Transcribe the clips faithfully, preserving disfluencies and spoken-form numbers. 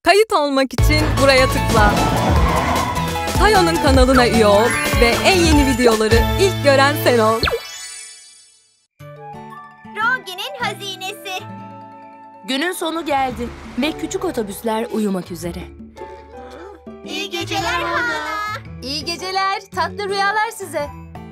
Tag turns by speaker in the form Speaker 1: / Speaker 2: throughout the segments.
Speaker 1: Kayıt olmak için buraya tıkla. Tayo'nun kanalına üye ol ve en yeni videoları ilk gören sen ol.
Speaker 2: Rogi'nin hazinesi.
Speaker 3: Günün sonu geldi ve küçük otobüsler uyumak üzere.
Speaker 2: İyi geceler Hana.
Speaker 3: İyi geceler, tatlı rüyalar size.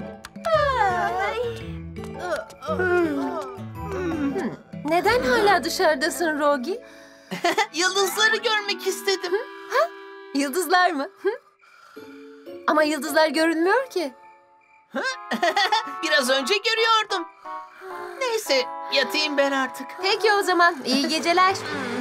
Speaker 3: Neden hala dışarıdasın Rogi?
Speaker 4: Yıldızları görmek istedim.
Speaker 3: Ha? Yıldızlar mı? Hı? Ama yıldızlar görünmüyor ki.
Speaker 4: Biraz önce görüyordum. Neyse, yatayım ben artık.
Speaker 3: Peki o zaman, iyi geceler.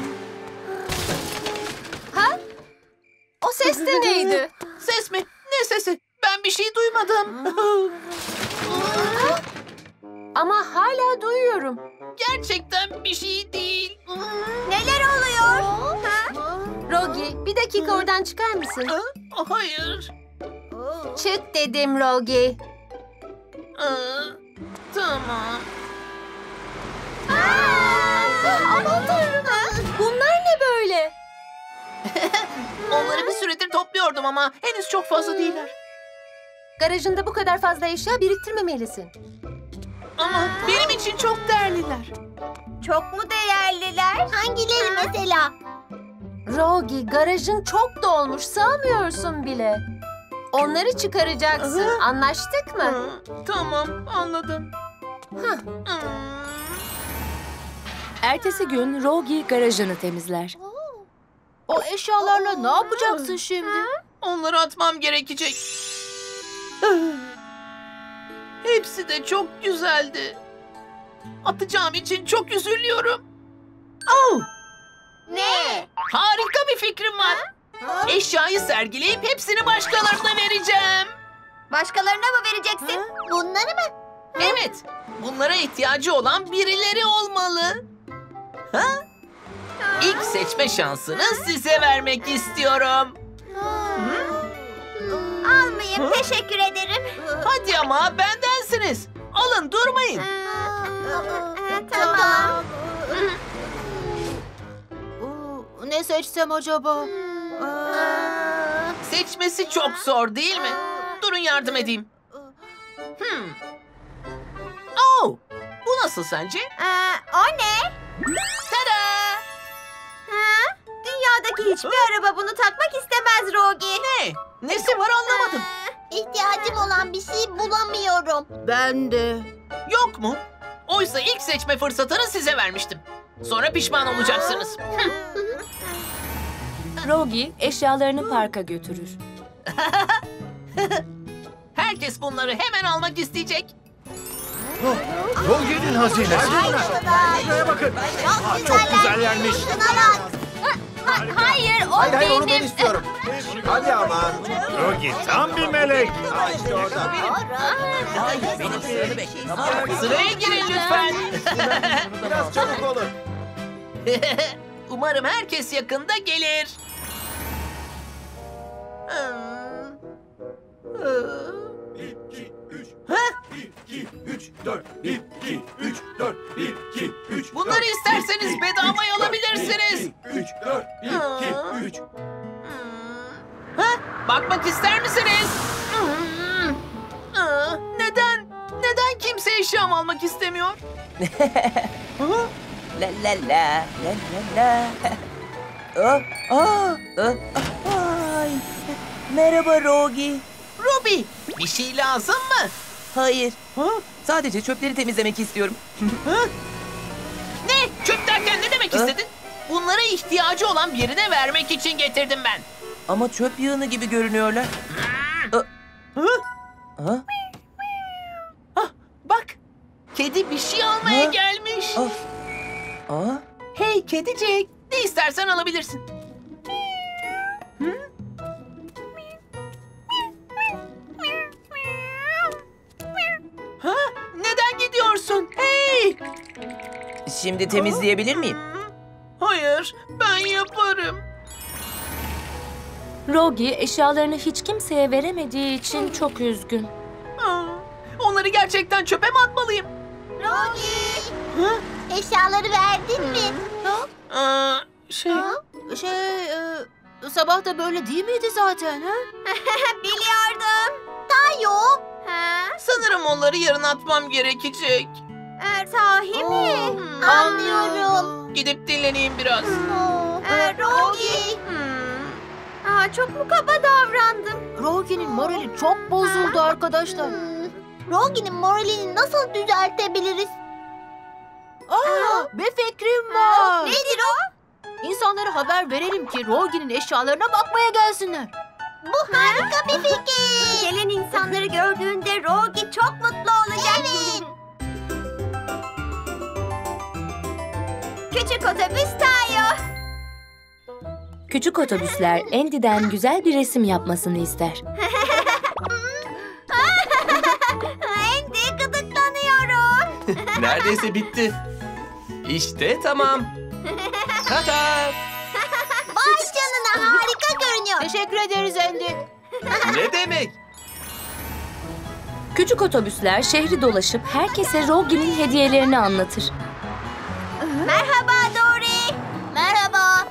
Speaker 3: Ha? O ses de neydi?
Speaker 4: Ses mi? Ne sesi? Ben bir şey duymadım.
Speaker 3: Ama hala duyuyorum.
Speaker 4: Gerçekten bir şey değil.
Speaker 2: Neler oluyor? Ha?
Speaker 3: Rogi, bir dakika oradan çıkar mısın?
Speaker 4: Ha? Hayır.
Speaker 3: Çık dedim Rogi.
Speaker 4: Aa, tamam.
Speaker 3: Aman tanrım. Bunlar ne böyle?
Speaker 4: Onları bir süredir topluyordum ama henüz çok fazla değiller.
Speaker 3: Garajında bu kadar fazla eşya biriktirmemelisin.
Speaker 4: Ama benim için çok değerliler.
Speaker 2: Çok mu değerliler? Hangileri mesela?
Speaker 3: Rogi, garajın çok dolmuş, sığamıyorsun bile. Onları çıkaracaksın,
Speaker 4: Aha.
Speaker 3: anlaştık mı?
Speaker 4: Hı, tamam, anladım.
Speaker 3: Hah.
Speaker 4: Hmm.
Speaker 3: Ertesi gün Rogi garajını temizler. O eşyalarla ne yapacaksın şimdi?
Speaker 4: Onları atmam gerekecek. Hepsi de çok güzeldi. Atacağım için çok üzülüyorum. Oh!
Speaker 2: Ne?
Speaker 4: Harika bir fikrim var. Eşyayı sergileyip hepsini başkalarına vereceğim.
Speaker 2: Başkalarına mı vereceksin? Bunları mı?
Speaker 4: Evet, bunlara ihtiyacı olan birileri olmalı. Ha? İlk seçme şansını size vermek istiyorum.
Speaker 2: Almayayım, teşekkür ederim.
Speaker 4: Hadi ama bendensiniz. Alın, durmayın.
Speaker 2: Tamam.
Speaker 3: Ne seçsem acaba?
Speaker 4: Seçmesi çok zor değil mi? Durun yardım edeyim. Hmm. Oh, bu nasıl sence?
Speaker 2: Ee, o ne?
Speaker 4: Tada!
Speaker 2: Ha? Dünyadaki hiçbir araba bunu takmak istemez Rogi.
Speaker 4: Ne? Nesi var anlamadım.
Speaker 2: İhtiyacım olan bir şey bulamıyorum.
Speaker 3: Ben de.
Speaker 4: Yok mu? Oysa ilk seçme fırsatını size vermiştim. Sonra pişman olacaksınız.
Speaker 3: Rogi eşyalarını parka götürür.
Speaker 4: Herkes bunları hemen almak isteyecek.
Speaker 5: Rogi'nin hazinesi. Şuraya bakın. Aa, çok güzellermiş.
Speaker 3: Hayır, o
Speaker 5: Hayır hayır
Speaker 3: benim.
Speaker 5: onu ben istiyorum. Hadi ama. Rogi tam bir melek. Aa, işte orada.
Speaker 4: Benim sıramı bekleyin. Sıraya girin lütfen.
Speaker 5: Biraz çabuk olun.
Speaker 4: Umarım herkes yakında gelir. Bunları isterseniz bedavaya alabilirsiniz. Ha? Bakmak ister misiniz? Aa, Neden? Neden kimse eşyamı almak istemiyor?
Speaker 6: La la la la la la. Ah, ah, ah, ah, ay. Merhaba Rogi.
Speaker 4: Ruby, bir şey lazım mı?
Speaker 6: Hayır. Sadece çöpleri temizlemek istiyorum.
Speaker 4: Ne? Çöp derken ne demek
Speaker 6: Ha?
Speaker 4: istedin? Bunlara ihtiyacı olan birine vermek için getirdim ben.
Speaker 6: Ama çöp yığını gibi görünüyorlar.
Speaker 4: Hı?
Speaker 6: Ah,
Speaker 4: Ah, bak, kedi bir şey almaya
Speaker 6: Ha?
Speaker 4: gelmiş.
Speaker 6: ah, ah.
Speaker 4: Hey kedicik, ne istersen alabilirsin. Ha? Neden gidiyorsun? Hey!
Speaker 6: Şimdi temizleyebilir miyim?
Speaker 4: Hayır, ben yaparım.
Speaker 3: Rogi eşyalarını hiç kimseye veremediği için çok üzgün.
Speaker 4: Aa, Onları gerçekten çöpe mi atmalıyım?
Speaker 2: Rogi,
Speaker 4: Ha?
Speaker 2: eşyaları verdin mi?
Speaker 4: Aa, şey,
Speaker 3: Şey, e, sabah da böyle değil miydi zaten ha?
Speaker 2: Biliyordum. Tayo. Ha?
Speaker 4: Sanırım onları yarın atmam gerekecek.
Speaker 2: E, sahi mi?
Speaker 3: Hmm,
Speaker 2: Anlıyorum.
Speaker 4: Gidip dinleneyim biraz.
Speaker 2: E, Rogi. Hmm. Aa, çok mu kaba davrandım?
Speaker 3: Rogi'nin morali çok bozuldu arkadaşlar.
Speaker 2: Rogi'nin moralini nasıl düzeltebiliriz?
Speaker 3: Aa, bir fikrim var.
Speaker 2: Nedir o?
Speaker 3: İnsanlara haber verelim ki Rogi'nin eşyalarına bakmaya gelsinler.
Speaker 2: Bu harika bir fikir. Gelen insanları gördüğünde Rogi çok mutlu olacak. Evet. Küçük otobüs Tayo.
Speaker 7: Küçük otobüsler Andy'den güzel bir resim yapmasını ister.
Speaker 2: Andy, gıdıklanıyorum.
Speaker 8: Neredeyse bitti. İşte tamam. Tata!
Speaker 2: Vay canına, harika görünüyor.
Speaker 3: Teşekkür ederiz Andy.
Speaker 8: Ne demek?
Speaker 7: Küçük otobüsler şehri dolaşıp herkese Rogi'nin hediyelerini anlatır.
Speaker 2: Merhaba Dory. Merhaba.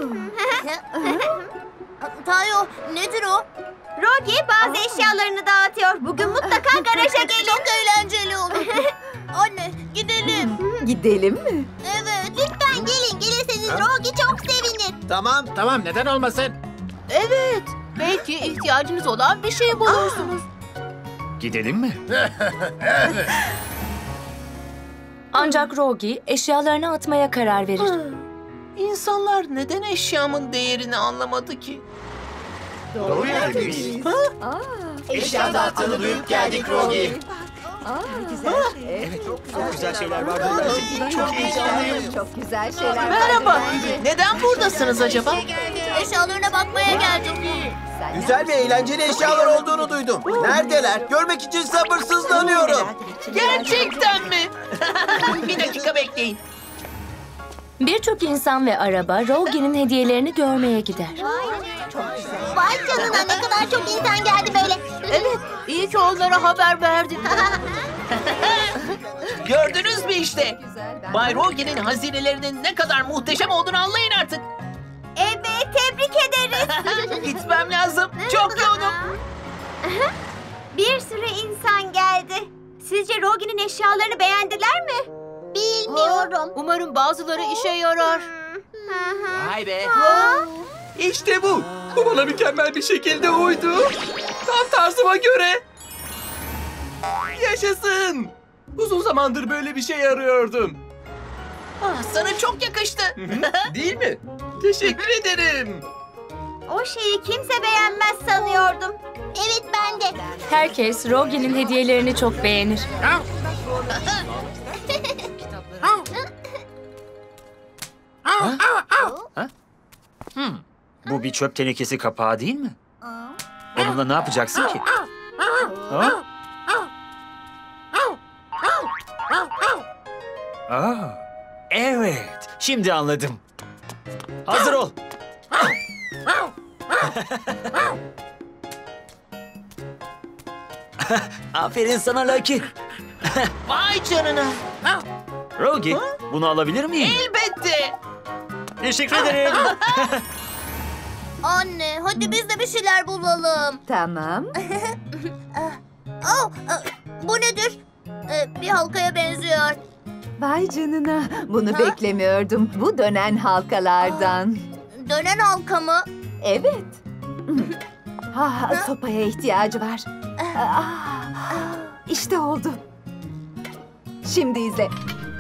Speaker 2: Tayo, nedir o? Rogi bazı eşyalarını dağıtıyor. Bugün mutlaka garaja gelin. Çok eğlenceli olur. Anne, gidelim.
Speaker 6: Gidelim mi?
Speaker 2: Evet. Lütfen gelin. Gelirseniz Rogi çok sevinir.
Speaker 5: Tamam tamam neden olmasın?
Speaker 3: Evet, belki ihtiyacınız olan bir şey bulursunuz.
Speaker 5: Gidelim mi?
Speaker 7: Ancak Rogi eşyalarını atmaya karar verir.
Speaker 4: İnsanlar neden eşyamın değerini anlamadı ki?
Speaker 5: Doğru yerdeyiz.
Speaker 8: Eşya dağıttığını duyup geldik Rogi.
Speaker 5: Evet çok güzel şeyler var burada. Çok heyecanlıyım.
Speaker 6: Çok güzel şeyler.
Speaker 4: Merhaba. Neden buradasınız acaba?
Speaker 2: Eşyalarına bakmaya geldik.
Speaker 9: Güzel ve eğlenceli eşyalar olduğunu duydum. Neredeler? Görmek için sabırsızlanıyorum.
Speaker 4: Gerçekten mi? Bir dakika bekleyin.
Speaker 7: Birçok insan ve araba Rogi'nin hediyelerini görmeye gider.
Speaker 2: Vay canına, ne kadar çok insan geldi böyle.
Speaker 3: Evet, iyi ki onlara haber verdim.
Speaker 4: Gördünüz mü işte? Bay Rogi'nin hazinelerinin ne kadar muhteşem olduğunu anlayın artık.
Speaker 2: Evet, tebrik ederiz.
Speaker 4: Gitmem lazım. Çok yoğunum.
Speaker 2: Bir sürü insan geldi. Sizce Rogi'nin eşyalarını beğendiler mi? Bilmiyorum.
Speaker 3: Umarım bazıları işe yarar.
Speaker 4: Vay be.
Speaker 8: İşte bu. Bu bana mükemmel bir şekilde uydu. Tam tarzıma göre. Yaşasın. Uzun zamandır böyle bir şey arıyordum.
Speaker 4: Ah, sana çok yakıştı.
Speaker 8: Değil mi? Teşekkür ederim.
Speaker 2: O şeyi kimse beğenmez sanıyordum. Evet, ben de.
Speaker 7: Herkes Rogi'nin hediyelerini çok beğenir.
Speaker 5: Bu bir çöp tenekesi kapağı değil mi? Onunla ne yapacaksın ki? Ha? Aa, evet, şimdi anladım. Hazır ol. Aferin sana Lucky.
Speaker 4: Vay canına.
Speaker 5: Rogi, bunu alabilir miyim?
Speaker 4: Elbette.
Speaker 5: Teşekkür ederim.
Speaker 2: Anne, hadi biz de bir şeyler bulalım.
Speaker 6: Tamam.
Speaker 2: Oh, bu nedir? Ee, bir halkaya benziyor.
Speaker 6: Vay canına. Bunu beklemiyordum. Bu dönen halkalardan.
Speaker 2: Dönen halka mı?
Speaker 6: Evet. Ha, sopaya ihtiyacı var. Ah, İşte oldu. Şimdi izle.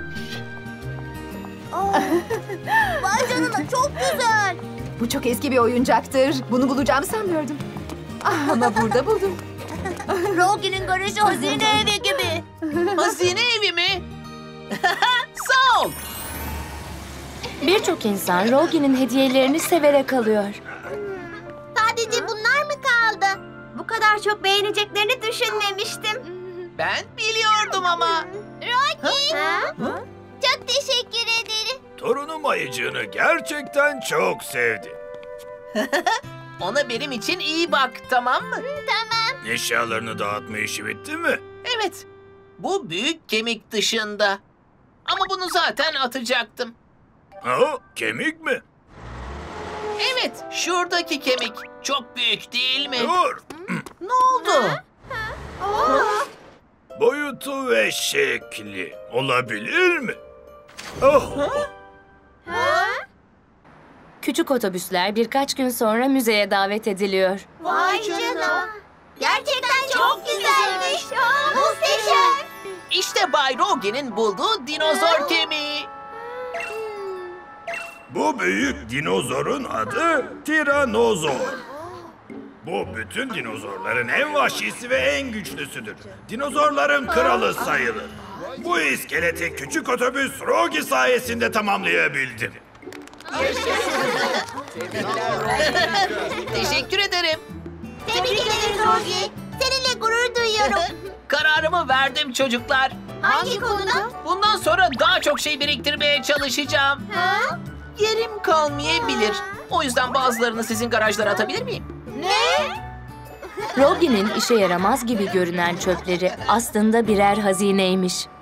Speaker 2: Vay canına, çok güzel.
Speaker 6: Bu çok eski bir oyuncaktır. Bunu bulacağımı sanmıyordum. Ah, ama burada buldum.
Speaker 2: Rogi'nin garajı hazine evi gibi.
Speaker 4: Hazine evi mi? Sağ ol.
Speaker 7: Birçok insan Rogi'nin hediyelerini severek alıyor.
Speaker 2: Sadece bunlar mı kaldı? Bu kadar çok beğeneceklerini düşünmemiştim.
Speaker 4: Ben biliyordum ama.
Speaker 2: Rogi. Çok teşekkür ederim.
Speaker 5: Torunum ayıcığını gerçekten çok sevdi.
Speaker 4: Ona benim için iyi bak, tamam mı?
Speaker 5: Eşyalarını dağıtma işi bitti mi?
Speaker 4: Evet. Bu büyük kemik dışında. Ama bunu zaten atacaktım.
Speaker 5: Ha, kemik mi?
Speaker 4: Evet, şuradaki kemik. Çok büyük değil mi?
Speaker 10: Dur.
Speaker 4: Ne oldu?
Speaker 10: Boyutu ve şekli olabilir mi? Oh.
Speaker 7: Küçük otobüsler birkaç gün sonra müzeye davet ediliyor.
Speaker 2: Vay canına. Gerçekten çok güzelmiş. Muhteşem.
Speaker 4: İşte Bay Rogi'nin bulduğu dinozor kemiği.
Speaker 10: Bu büyük dinozorun adı Tiranozor. Bu bütün dinozorların en vahşisi ve en güçlüsüdür. Dinozorların kralı sayılır. Bu iskeleti küçük otobüs Rogi sayesinde tamamlayabildim.
Speaker 4: Teşekkür ederim.
Speaker 2: Tebrik ederiz Rogi. Seninle gurur duyuyorum.
Speaker 4: Kararımı verdim çocuklar.
Speaker 2: Hangi konuda?
Speaker 4: Bundan sonra daha çok şey biriktirmeye çalışacağım.
Speaker 2: Ha?
Speaker 4: Yerim kalmayabilir. O yüzden bazılarını sizin garajlara atabilir miyim?
Speaker 2: Ne?
Speaker 7: Rogi'nin işe yaramaz gibi görünen çöpleri aslında birer hazineymiş.